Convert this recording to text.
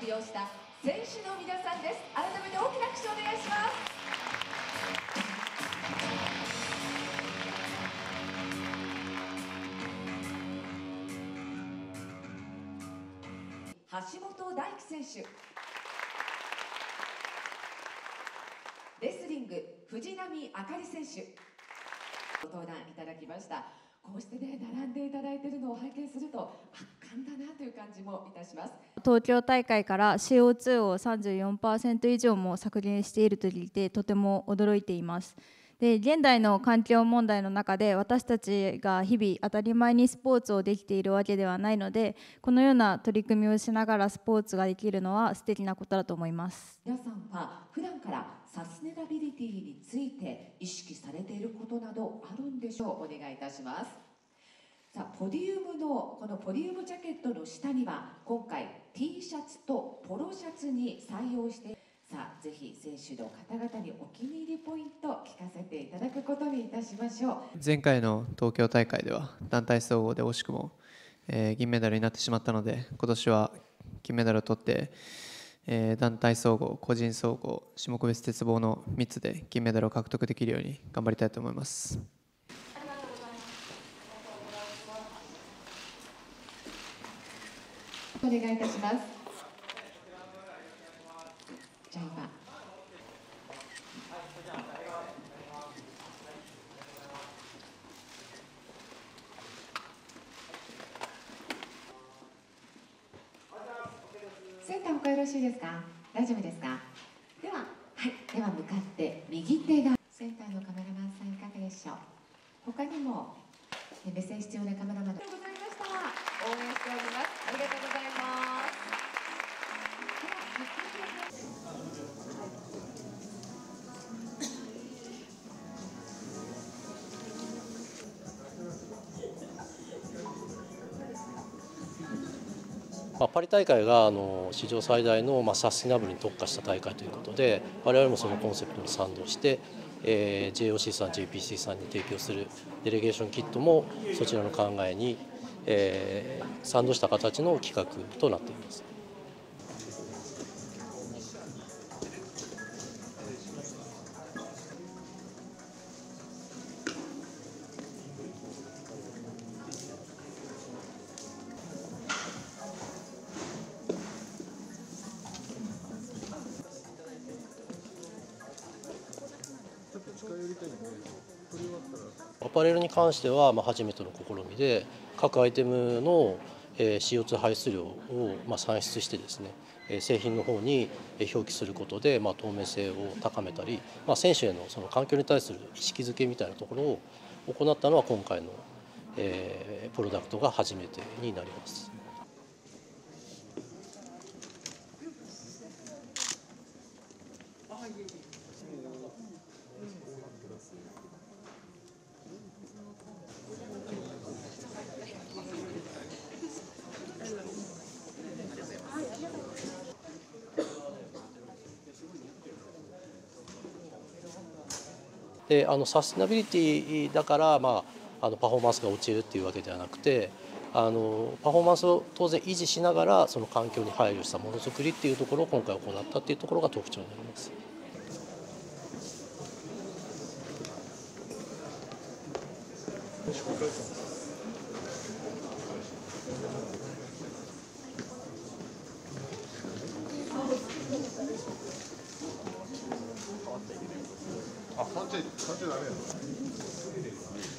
出場した選手の皆さんです。改めて大きな拍手をお願いします。橋本大輝選手、レスリング藤波あかり選手、ご登壇いただきました。こうしてね、並んでいただいているのを拝見すると圧巻だなという感じもいたします。 東京大会から CO2 を 34% 以上も削減していると聞いてとても驚いています。で、現代の環境問題の中で私たちが日々当たり前にスポーツをできているわけではないので、このような取り組みをしながらスポーツができるのは素敵なことだと思います。 皆さんは普段からサステナビリティについて意識されていることなどあるんでしょう。お願いいたします。さあ、ポディウムのこのポディウムジャケットの下には今回 T シャツとポロシャツに採用して、さあぜひ選手の方々にお気に入りポイント聞かせていただくことにいたしましょう。 前回の東京大会では団体総合で惜しくも、銀メダルになってしまったので、今年は金メダルを取って、団体総合、個人総合、種目別鉄棒の3つで金メダルを獲得できるように頑張りたいと思います。 お願いいたします。じゃあ今センター他よろしいですか。大丈夫ですか。では、はい、では向かって右手がセンターのカメラマンさんいかがでしょう。他にも目線必要なカメラマンありがとうございました。応援しております。ありがとうございます。 パリ大会が史上最大のサスティナブルに特化した大会ということで、我々もそのコンセプトに賛同して、JOC さん、JPC さんに提供するデレゲーションキットもそちらの考えに、賛同した形の企画となっています。アパレルに関しては初めての試みで、各アイテムの CO2 排出量を算出してですね、製品の方に表記することで透明性を高めたり、選手へのその環境に対する意識づけみたいなところを行ったのは今回のプロダクトが初めてになります。でサステナビリティだからパフォーマンスが落ちるっていうわけではなくて、パフォーマンスを当然維持しながらその環境に配慮したものづくりっていうところを今回行ったっていうところが特徴になります。 あ、3チダメよ。